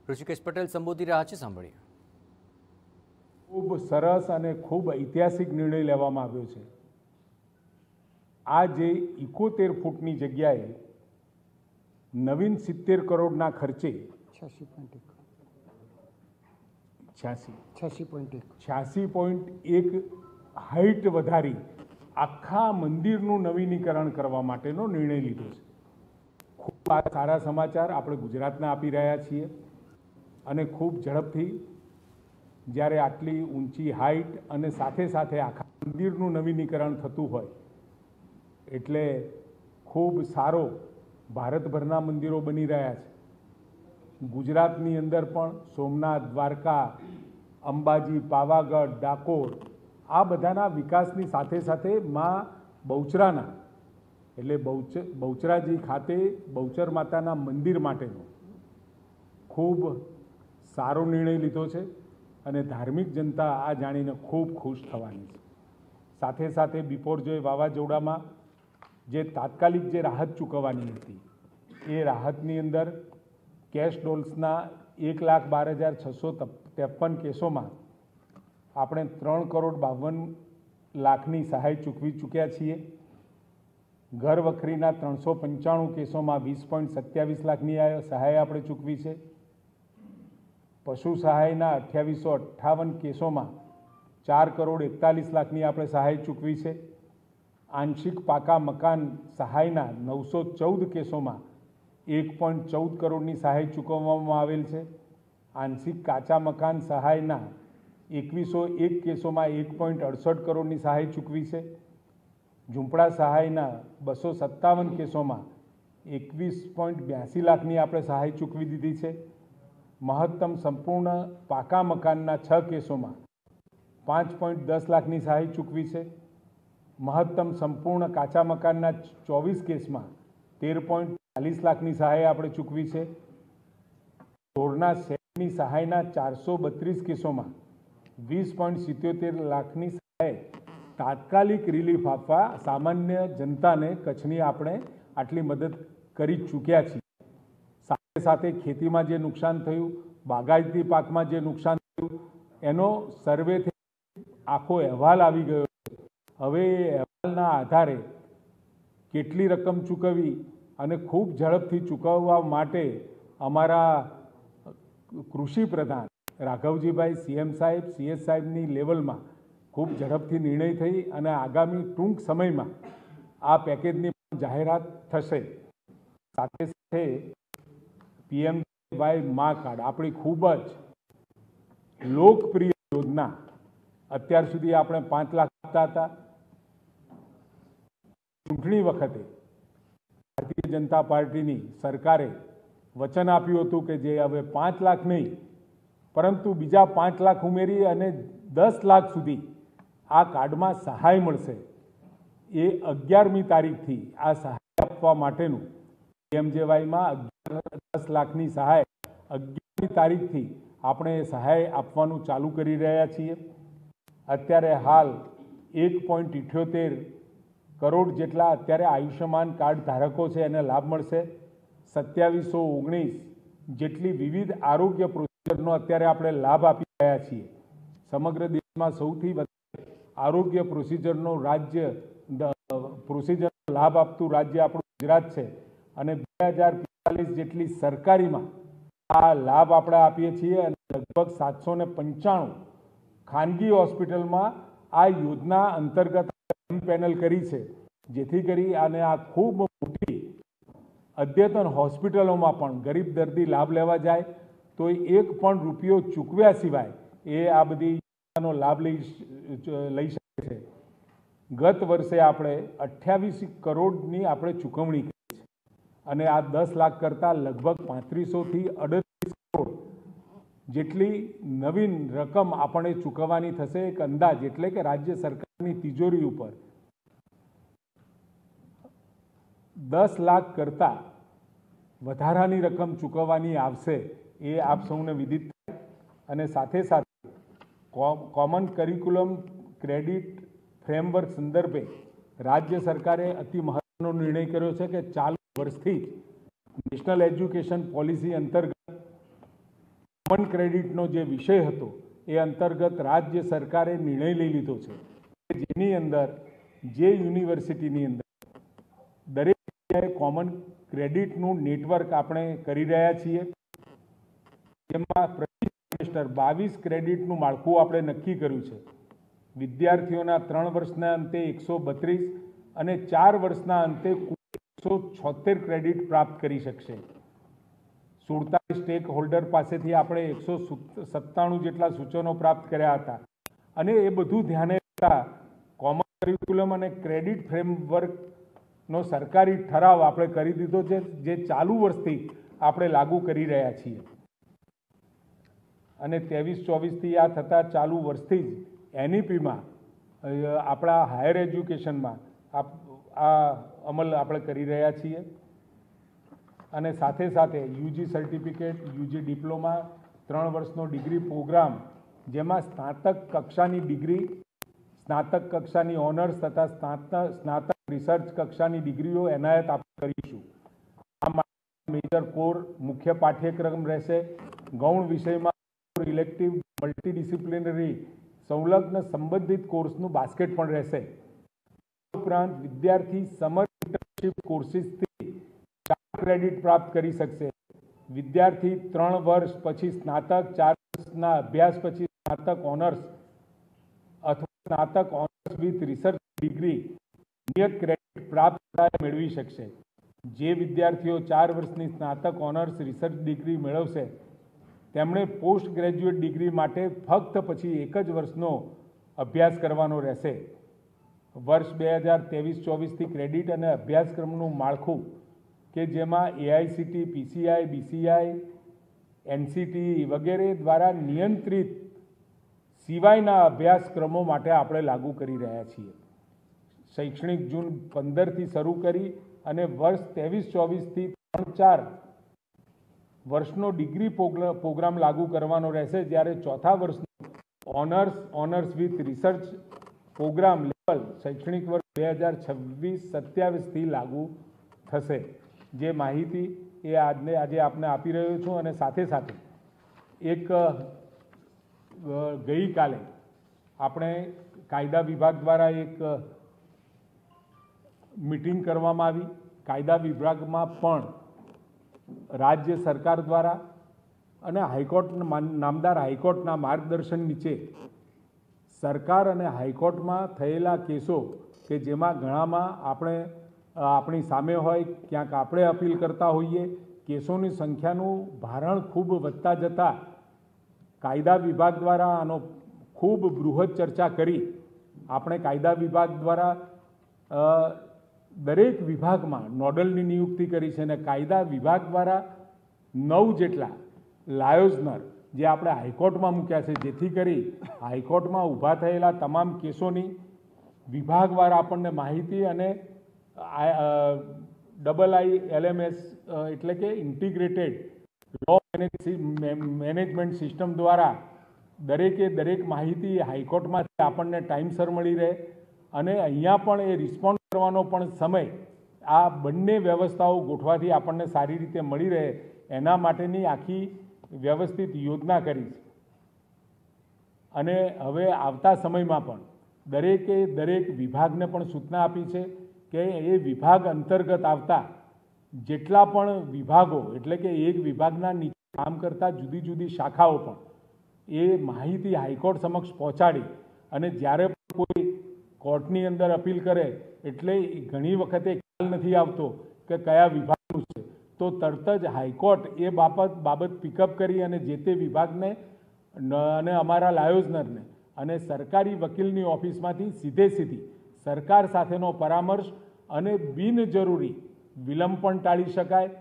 ઋષિકેશ પટેલ સંબોધી રહ્યા છે, સાંભળીએ। ખૂબ સરસ અને ખૂબ ઐતિહાસિક નિર્ણય લેવામાં આવ્યો છે। આ જે 71 ફૂટની જગ્યાએ નવીન 70 કરોડના ખર્ચે 86.1 હાઈટ વધારી આખા મંદિરનું નવીનીકરણ કરવા માટેનો નિર્ણય લીધો છે। ખૂબ આ સારા સમાચાર આપણે ગુજરાતના આપી રહ્યા છીએ અને ખૂબ ઝડપથી જ્યારે આટલી ઊંચી હાઈટ અને સાથે સાથે આખા મંદિરનું નવીનીકરણ થતું હોય એટલે ખૂબ સારો ભારતભરના મંદિરો બની રહ્યા છે। ગુજરાતની અંદર પણ સોમનાથ, દ્વારકા, અંબાજી, પાવાગઢ, ડાકોર આ બધાના વિકાસની સાથે સાથે માં બહુચરાના એટલે બહુચરાજી ખાતે બહુચર માતાના મંદિર માટેનો ખૂબ સારો નિર્ણય લીધો છે અને ધાર્મિક જનતા આ જાણીને ખૂબ ખુશ થવાની છે। સાથે સાથે બિપોરજોય વાવાઝોડામાં જે તાત્કાલિક જે રાહત ચૂકવવાની હતી એ રાહતની અંદર કેશ ડોલ્સના 1,12,653 કેસોમાં આપણે 3,52,00,000ની સહાય ચૂકવી ચૂક્યા છીએ। ઘર વખરીના 395 કેસોમાં 20.27 લાખની સહાય આપણે ચૂકવી છે। પશુ સહાયના 2858 કેસોમાં 4,41,00,000ની આપણે સહાય ચૂકવી છે। આંશિક પાકા મકાન સહાયના 914 કેસોમાં 1.14 કરોડની સહાય ચૂકવવામાં આવેલ છે। આંશિક કાચા મકાન સહાયના 2101 કેસોમાં 1.68 કરોડની સહાય ચૂકવી છે। ઝૂંપડા સહાયના 257 કેસોમાં 21.82 લાખની આપણે સહાય ચૂકવી દીધી છે। મહત્તમ સંપૂર્ણ પાકા મકાનના 6 કેસોમાં 5.10 લાખની સહાય ચૂકવી છે। મહત્તમ સંપૂર્ણ કાચા મકાનના 24 કેસમાં 13.40 લાખની સહાય આપણે ચૂકવી છે। ઢોરના શેડની સહાયના 432 કેસોમાં 20.77 લાખની સહાય તાત્કાલિક રિલીફ આપવા સામાન્ય જનતાને કચ્છની આપણે આટલી મદદ કરી ચૂક્યા છીએ। સાથે સાથે ખેતીમાં જે નુકસાન થયું, બાગાયતી પાકમાં જે નુકસાન થયું એનો સર્વેથી આખો અહેવાલ આવી ગયો છે। હવે એ અહેવાલના આધારે કેટલી રકમ ચૂકવવી અને ખૂબ ઝડપથી ચૂકવવા માટે અમારા કૃષિ પ્રધાન રાઘવજીભાઈ સીએમ સાહેબ, સીએસ સાહેબની લેવલમાં ખૂબ ઝડપથી નિર્ણય થઈ અને આગામી ટૂંક સમયમાં આ પેકેજની જાહેરાત થશે। સાથે સાથે પીએમવાય મા કાર્ડ આપણી ખૂબ જ લોકપ્રિય યોજના, અત્યાર સુધી આપણે 5 લાખ આપતા હતા। ચૂંટણી વખતે ભારતીય જનતા પાર્ટીની સરકારે વચન આપ્યું હતું કે જે હવે 5 લાખ નહીં પરંતુ બીજા 5 લાખ ઉમેરી અને 10 લાખ સુધી આ કાર્ડમાં સહાય મળશે। એ 11મી તારીખથી આ સહાય આપવા માટેનું પીએમજેવાયમાં 10 લાખની સહાય 11મી તારીખથી આપણે સહાય આપવાનું ચાલુ કરી રહ્યા છીએ। અત્યારે હાલ 1.78 કરોડ જેટલા અત્યારે આયુષ્યમાન કાર્ડ ધારકો છે એને લાભ મળશે। 2719 જેટલી વિવિધ આરોગ્ય પ્રોસિજરનો અત્યારે આપણે લાભ આપી રહ્યા છીએ। સમગ્ર દેશમાં સૌથી વધારે આરોગ્ય પ્રોસિજરનો લાભ આપતું રાજ્ય આપણું ગુજરાત છે અને 2045 જેટલી સરકારીમાં આ લાભ આપણે આપીએ છીએ અને લગભગ 795 ખાનગી હોસ્પિટલમાં આ યોજના અંતર્ગત પેનલ કરી છે, જેથી કરી અને આ ખૂબ મોટી અદ્યતન હોસ્પિટલોમાં પણ ગરીબ દર્દી લાભ લેવા જાય તો 1 પણ રૂપિયો ચૂકવ્યા સિવાય એ આ બધી યોજનાનો લાભ લઈ શકે છે। ગત વર્ષે આપણે 28 કરોડની આપણે ચૂકવણી કરી છે અને આ 10 લાખ કરતાં લગભગ 3500થી 38 કરોડ જેટલી નવીન રકમ આપણે ચૂકવવાની થશે। એક અંદાજ એટલે કે રાજ્ય સરકારની તિજોરી ઉપર 10 લાખ કરતાં વધારાની રકમ ચૂકવવાની આવશે એ આપ સૌને વિદિત થાય। અને સાથે સાથે કોમન કરિક્યુલમ ક્રેડિટ ફ્રેમવર્ક સંદર્ભે રાજ્ય સરકારે અતિ મહત્વનો નિર્ણય કર્યો છે કે ચાલુ વર્ષથી નેશનલ એજ્યુકેશન પોલિસી અંતર્ગત કોમન ક્રેડિટનો જે વિષય હતો એ અંતર્ગત રાજ્ય સરકારે નિર્ણય લઈ લીધો છે કે જેની અંદર જે યુનિવર્સિટીની અંદર દરેક જગ્યાએ કોમન ક્રેડિટનું નેટવર્ક આપણે કરી રહ્યા છીએ, જેમાં પ્રતિ સેમેસ્ટર 22 ક્રેડિટનું માળખું આપણે નક્કી કર્યું છે. વિદ્યાર્થીઓના 3 વર્ષના અંતે 132 અને 4 વર્ષના અંતે 176 ક્રેડિટ પ્રાપ્ત કરી શકશે. 47 સ્ટેક હોલ્ડર પાસેથી આપણે 197 જેટલા સૂચનો પ્રાપ્ત કર્યા હતા અને એ બધું ધ્યાને લેતા કોમન કરિક્યુલમ અને ક્રેડિટ ફ્રેમવર્કનો સરકારી ઠરાવ આપણે કરી દીધો છે, જે ચાલુ વર્ષથી આપણે લાગુ કરી રહ્યા છીએ. અને 23-24થી આ થતાં ચાલુ વર્ષથી જ એનઈપીમાં આપણા હાયર એજ્યુકેશનમાં આ અમલ આપણે કરી રહ્યા છીએ. અને સાથે સાથે યુજી સર્ટિફિકેટ, યુજી ડિપ્લોમા, 3 વર્ષનો ડિગ્રી પ્રોગ્રામ, જેમાં સ્નાતક કક્ષાની ડિગ્રી, સ્નાતક કક્ષાની ઓનર્સ તથા સ્નાતક રિસર્ચ કક્ષાની ડિગ્રીઓ એનાયત આપણે કરીશું. આ માટે મેજર કોર મુખ્ય પાઠ્યક્રમ રહેશે. ગૌણ વિષયમાં ઇલેક્ટિવ મલ્ટીડિસિપ્લિનરી સંલગ્ન સંબંધિત કોર્સનું બાસ્કેટ પણ રહેશે. ઉપરાંત વિદ્યાર્થી સમર ઇન્ટર્નશિપ કોર્સિસથી 4 ક્રેડિટ પ્રાપ્ત કરી શકશે. વિદ્યાર્થી 3 વર્ષ પછી સ્નાતક, 4 વર્ષના અભ્યાસ પછી સ્નાતક ઓનર્સ અથવા સ્નાતક ઓનર્સ વિથ રિસર્ચ ડિગ્રી નિયત ક્રેડિટ પ્રાપ્ત મેળવી શકશે. જે વિદ્યાર્થીઓ 4 વર્ષની સ્નાતક ઓનર્સ રિસર્ચ ડિગ્રી મેળવશે તેમણે પોસ્ટ ગ્રેજ્યુએટ ડિગ્રી માટે ફક્ત પછી 1 જ વર્ષનો અભ્યાસ કરવાનો રહેશે. વર્ષ 2023-24થી ક્રેડિટ અને અભ્યાસક્રમનું માળખું કે જેમાં એઆઈસીટી, પીસીઆઈ, બીસીઆઈ, એનસીટી વગેરે દ્વારા નિયંત્રિત સિવાયના અભ્યાસક્રમો માટે આપણે લાગુ કરી રહ્યા છીએ. શૈક્ષણિક જૂન 15થી શરૂ કરી અને વર્ષ 23-24થી 3-4 વર્ષનો ડિગ્રી પ્રોગ્રામ લાગુ કરવાનો રહેશે, જ્યારે ચોથા વર્ષનો honours with research programme level શૈક્ષણિક વર્ષ 2026-27થી લાગુ થશે. જે માહિતી એ આજે આપને આપી રહ્યો છું. અને સાથે સાથે એક ગઈકાલે આપણે કાયદા વિભાગ દ્વારા એક મીટિંગ કરવામાં આવી. કાયદા વિભાગમાં પણ રાજ્ય સરકાર દ્વારા અને હાઈકોર્ટ, નામદાર હાઈકોર્ટના માર્ગદર્શન નીચે સરકાર અને હાઈકોર્ટમાં થયેલા કેસો કે જેમાં ઘણામાં આપણી સામે હોય, ક્યાંક આપણે અપીલ કરતા હોઈએ, કેસોની સંખ્યાનું ભારણ ખૂબ વધતા જતાં કાયદા વિભાગ દ્વારા આનો ખૂબ બૃહદ ચર્ચા કરી આપણે કાયદા વિભાગ દ્વારા દરેક વિભાગમાં નોડલની નિયુક્તિ કરી છે અને કાયદા વિભાગ દ્વારા 9 જેટલા લાયોઝનર જે આપણે હાઈકોર્ટમાં મૂક્યા છે, જેથી કરી હાઈકોર્ટમાં ઊભા થયેલા તમામ કેસોની વિભાગવાર આપણને માહિતી અને IILMS એટલે કે ઇન્ટિગ્રેટેડ લો મેનેજમેન્ટ સિસ્ટમ દ્વારા દરેક માહિતી હાઈકોર્ટમાંથી આપણને ટાઈમસર મળી રહે અને અહીંયા પણ એ રિસ્પોન્ડ કરવાનો પણ સમય આ બંને વ્યવસ્થાઓ ગોઠવાથી આપણને સારી રીતે મળી રહે એના માટેની આખી વ્યવસ્થિત યોજના કરી છે. અને હવે આવતા સમયમાં પણ દરેક વિભાગને પણ સૂચના આપી છે કે એ વિભાગ અંતર્ગત આવતા જેટલા પણ વિભાગો એટલે કે એક વિભાગના નીચે કામ કરતા જુદી જુદી શાખાઓ પણ એ માહિતી હાઈકોર્ટ સમક્ષ પહોંચાડી અને જ્યારે પણ કોઈ કોર્ટની અંદર અપીલ કરે એટલે ઘણી વખતે ખ્યાલ નથી આવતો કે કયા વિભાગનું છે, તો તરત જ હાઈકોર્ટ એ બાબત પિકઅપ કરી અને જે તે વિભાગને અને અમારા લાયોઝનરને અને સરકારી વકીલની ઓફિસમાંથી સીધી સરકાર સાથેનો પરામર્શ અને બિનજરૂરી વિલંબ પણ ટાળી શકાય.